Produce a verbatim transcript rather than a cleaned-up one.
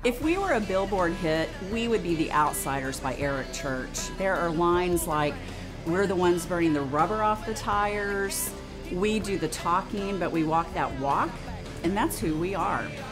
If we were a Billboard hit, we would be The Outsiders by Eric Church. There are lines like, we're the ones burning the rubber off the tires, we do the talking, but we walk that walk, and that's who we are.